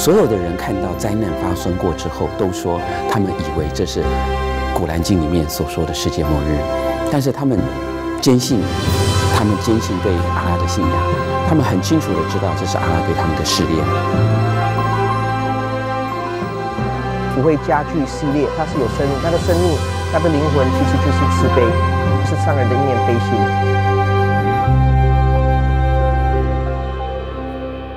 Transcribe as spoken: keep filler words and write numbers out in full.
所有的人看到灾难发生过之后，都说他们以为这是《古兰经》里面所说的世界末日，但是他们坚信，他们坚信对阿拉的信仰，他们很清楚的知道这是阿拉对他们的试炼。 福慧家具系列，它是有生命，它的生命，它的灵魂其实就是慈悲，是上人的一念悲心。